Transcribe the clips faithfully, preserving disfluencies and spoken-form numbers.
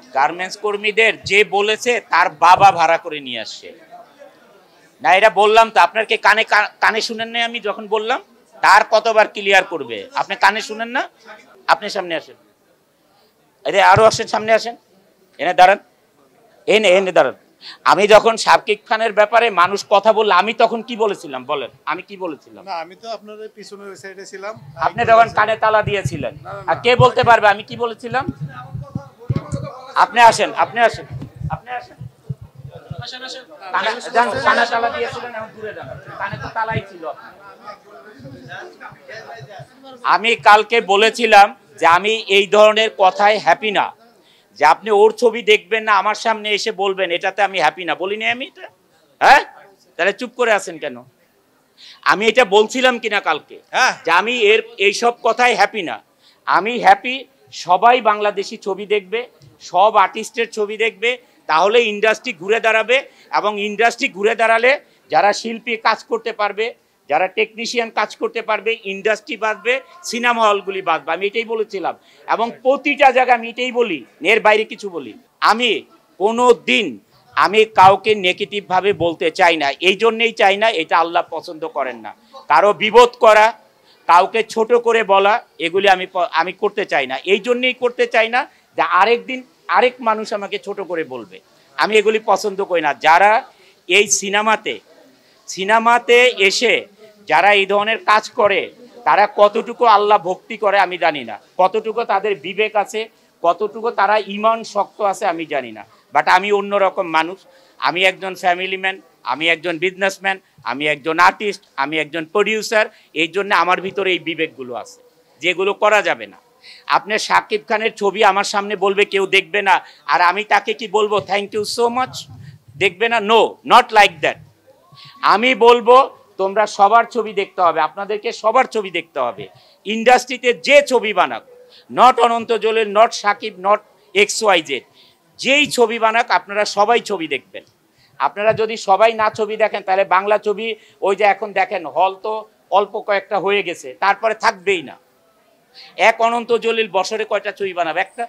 Garments কর্মীদের যে বলেছে তার বাবা ভাড়া করে নিয়ে আসছে না, এটা বললাম তো আপনাকে কানে কানে শুনেন না? আমি যখন বললাম তার কতবার ক্লিয়ার করবে, আপনি কানে শুনেন না? আপনি সামনে আসেন, এরে আরো আসেন, সামনে আসেন, এনে দাঁড়ান, এনে এনে দাঁড়ান। আমি যখন শাকিব খানের ব্যাপারে মানুষ কথা বলল, আমি তখন কি বলেছিলাম বলেন? আমি কি বলেছিলাম? না, আমি তো আপনার পিছনের সাইডে ছিলাম, আপনি তখন কানে তালা দিয়েছিলেন। আর কে বলতে পারবে আমি কি বলেছিলাম? আপনি আসেন, আপনি আসেন, আপনি আসেন, কানে তালা দিয়েছিলেন, এখন দূরে যান, কানে তো তালাই ছিল। আমি কালকে বলেছিলাম যে আমি এই ধরনের কথায় হ্যাপি না, যে আপনি ওর ছবি দেখবেন না, আমার সামনে এসে বলবেন এটাতে আমি হ্যাপি না। বলিনি আমি এটা? হ্যাঁ, তাহলে চুপ করে আছেন কেন? আমি এটা বলছিলাম কিনা কালকে যে আমি এর এইসব কথায় হ্যাপি না। আমি হ্যাপি সবাই বাংলাদেশি ছবি দেখবে, সব আর্টিস্টের ছবি দেখবে, তাহলে ইন্ডাস্ট্রি ঘুরে দাঁড়াবে। এবং ইন্ডাস্ট্রি ঘুরে দাঁড়ালে যারা শিল্পী কাজ করতে পারবে, যারা টেকনিশিয়ান কাজ করতে পারবে, ইন্ডাস্ট্রি বাঁচবে, সিনেমা হলগুলি বাঁচবে। আমি এটাই বলেছিলাম এবং প্রতিটা জায়গায় আমি এটাই বলি, এর বাইরে কিছু বলি। আমি কোনো দিন আমি কাউকে নেগেটিভভাবে বলতে চাই না, এই জন্যেই চাই না, এটা আল্লাহ পছন্দ করেন না। কারো বিবোধ করা, কাউকে ছোট করে বলা, এগুলি আমি আমি করতে চাই না। এই জন্যেই করতে চাই না যে আরেক দিন আরেক মানুষ আমাকে ছোট করে বলবে, আমি এগুলি পছন্দ করি না। যারা এই সিনেমাতে সিনেমাতে এসে যারা এই ধরনের কাজ করে, তারা কতটুকু আল্লাহ ভক্তি করে আমি জানি না, কতটুকু তাদের বিবেক আছে, কতটুকু তারা ইমান শক্ত আছে আমি জানি না। বাট আমি অন্যরকম মানুষ, আমি একজন ফ্যামিলি ম্যান, আমি একজন বিজনেসম্যান, আমি একজন আর্টিস্ট, আমি একজন প্রডিউসার। এই জন্য আমার ভিতরে এই বিবেকগুলো আছে, যেগুলো করা যাবে না। আপনি শাকিব খানের ছবি আমার সামনে বলবে কেউ দেখবে না, আর আমি তাকে কি বলবো থ্যাংক ইউ সো মাচ, দেখবে না? No, not like that. আমি বলবো তোমরা সবার ছবি দেখতে হবে, আপনাদেরকে সবার ছবি দেখতে হবে। ইন্ডাস্ট্রিতে যে ছবি বানাক, not Ananta Jalil, not Shakib, not X Y Z, যেই ছবি বানাক আপনারা সবাই ছবি দেখবেন। আপনারা যদি সবাই না ছবি দেখেন, তাহলে বাংলা ছবি ওই যে এখন দেখেন হল তো অল্প কয়েকটা হয়ে গেছে, তারপরে থাকবেই না। এক অনন্ত জলিল বছরে কয়টা ছবি বানাবে? একটা।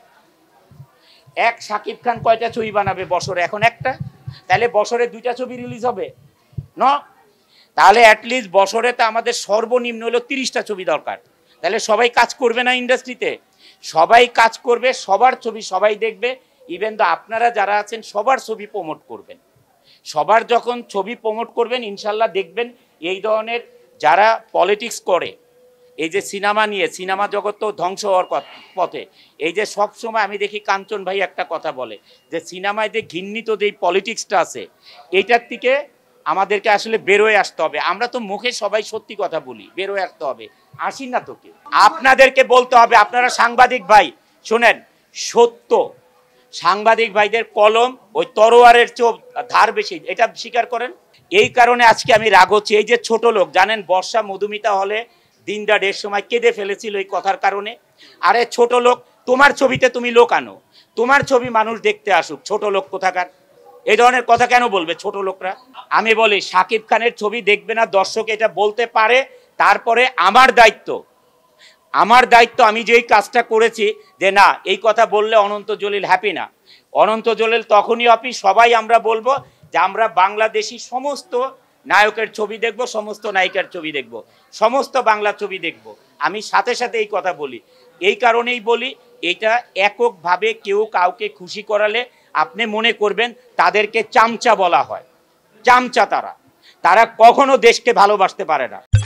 এক শাকিব খান কয়টা ছবি বানাবে বছরে? এখন একটা। তাহলে বছরে দুইটা ছবি রিলিজ হবে না? তাহলে অ্যাটলিস্ট বছরে তো আমাদের সর্বনিম্ন হলো তিরিশটা ছবি দরকার। তাহলে সবাই কাজ করবে না ইন্ডাস্ট্রিতে? সবাই কাজ করবে, সবার ছবি সবাই দেখবে। ইভেন তো আপনারা যারা আছেন সবার ছবি প্রমোট করবেন। সবার যখন ছবি প্রমোট করবেন, ইনশাল্লাহ দেখবেন এই ধরনের যারা পলিটিক্স করে, এই যে সিনেমা নিয়ে, সিনেমা জগৎ তো ধ্বংস হওয়ার পথে। এই যে সব সময় আমি দেখি কাঞ্চন ভাই একটা কথা বলে যে সিনেমায় যে ঘৃণিত যে পলিটিক্সটা আছে, এইটার থেকে আমাদেরকে আসলে বেরোয় আসতে হবে। আমরা তো মুখে সবাই সত্যি কথা বলি, বেরোয় আসতে হবে, আসি না তো কেউ। আপনাদেরকে বলতে হবে, আপনারা সাংবাদিক ভাই শোনেন, সত্য সাংবাদিক ভাইদের কলম ওই তরোয়ারের চোখ ধার বেশি, এটা স্বীকার করেন। এই কারণে আজকে আমি রাগ হচ্ছি। এই যে ছোট লোক, জানেন বর্ষা মধুমিতা হলে দিনটা দেড় সময় কেঁদে ফেলেছিল এই কথার কারণে। আরে ছোট লোক, তোমার ছবিতে তুমি লোক আনো, তোমার ছবি মানুষ দেখতে আসুক, ছোট লোক কোথাকার। এই ধরনের কথা কেন বলবে ছোট লোকরা? আমি বলি শাকিব খানের ছবি দেখবে না, দর্শক এটা বলতে পারে, তারপরে আমার দায়িত্ব, আমার দায়িত্ব আমি যেই কাজটা করেছি যে না এই কথা বললে অনন্ত জলিল হ্যাপি না। অনন্ত জলিল তখনই হ্যাপি, সবাই আমরা বলবো যে আমরা বাংলাদেশি সমস্ত নায়কের ছবি দেখব, সমস্ত নায়িকার ছবি দেখব, সমস্ত বাংলা ছবি দেখব। আমি সাথে সাথে এই কথা বলি, এই কারণেই বলি এটা এককভাবে কেউ কাউকে খুশি করালে আপনি মনে করবেন তাদেরকে চামচা বলা হয়। চামচা তারা, তারা কখনো দেশকে ভালোবাসতে পারে না।